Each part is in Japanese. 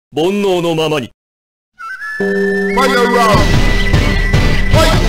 煩悩のままに。 Final round. Fight!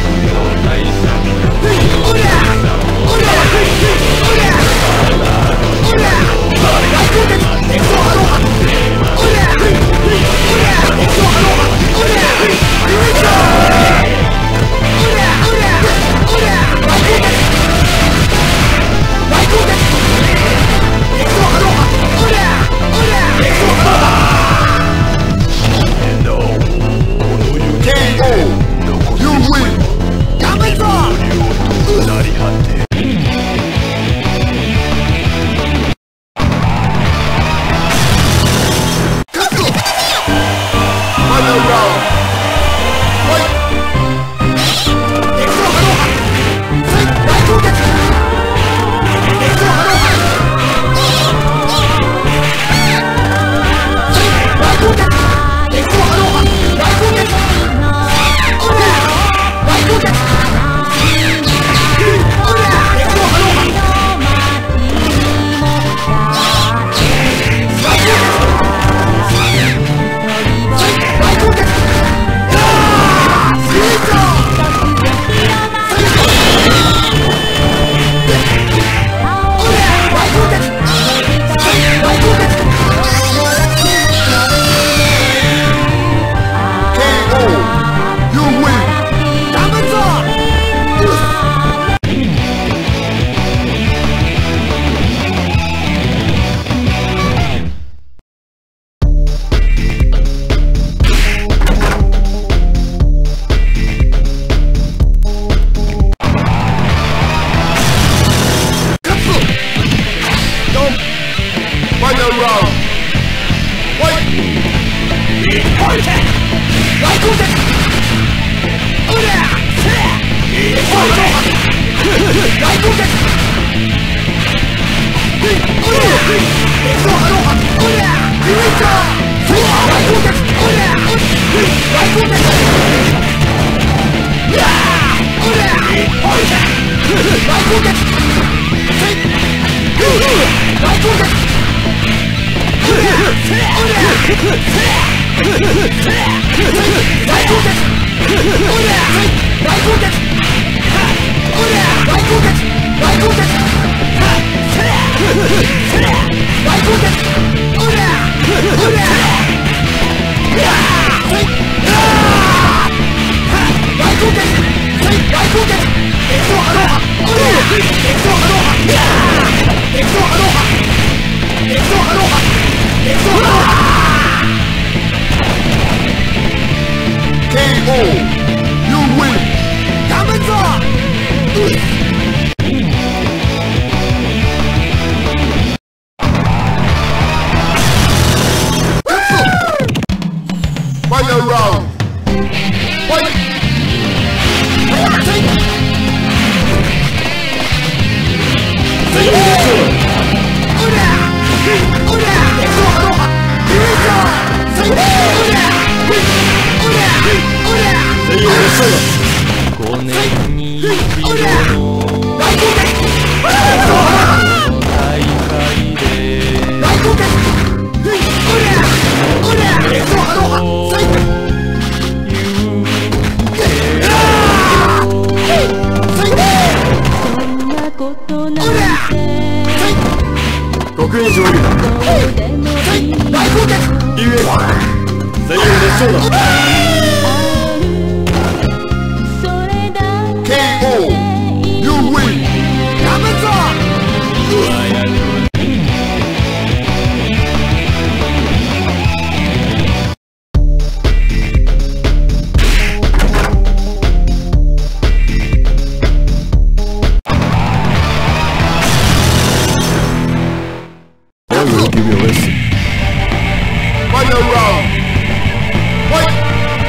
You win! 頑張るぞ。 Final round. Fight! エクソハローハセイ大攻撃エクソハローハセイ大攻撃エクソハローハ大攻撃おりゃ大攻撃おりゃエクソハローハ大攻撃セイ大攻撃あースイート You win! 頑張るぞ。 Final round. Fight! 大攻撃おりゃせエクソハローハ大攻撃おりゃエクソハローハおりゃユニット大攻撃おりゃ大攻撃うわーおりゃおりゃ大攻撃せい大攻撃おりゃせおりゃせ大攻撃おりゃ大攻撃おりゃ大攻撃大攻撃大攻撃おりゃおりゃ大攻撃大攻撃エクソハローハおりゃエクソハローハエクソハローハエクソハローハエクソハローハ KO! You win! 頑張るぞ。 Final round. Fight! おりゃおりゃエクソハローハユニットおりゃおりゃおりゃ 5年に一度おりゃの大攻撃エクソハローハ大会で大攻撃おりゃおりゃエクソハローハセイおりゃ極印上流だ。 セイ大攻撃ゆえ全員熱唱だ。KO! You win! 頑張るぞ。 I will give you a lesson. Final round. Fight!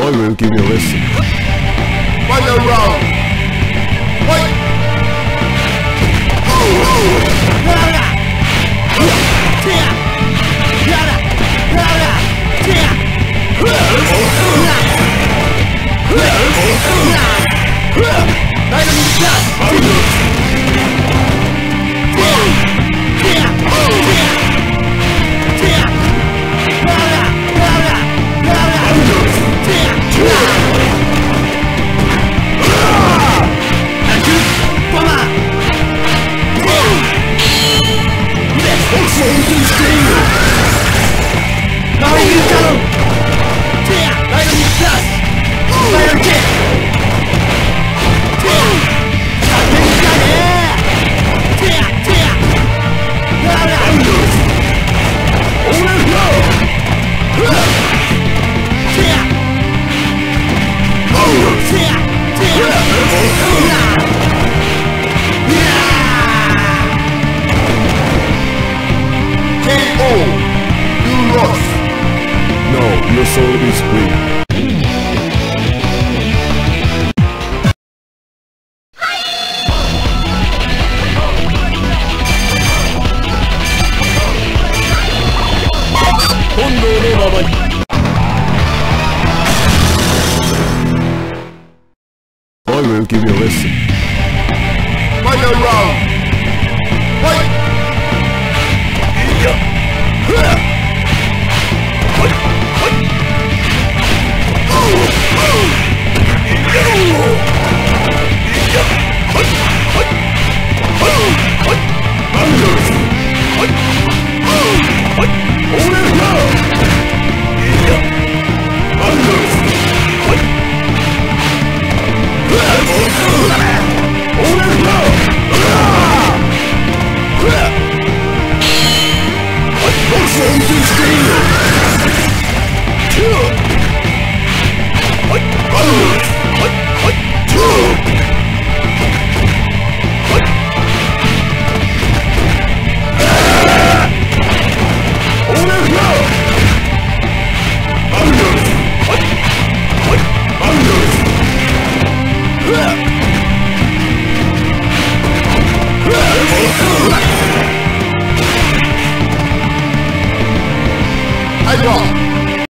I will give you a lesson. Final round. Fight. Your soul is free. 本能のままに。 I will give you a lesson. Final round. Fight. Two.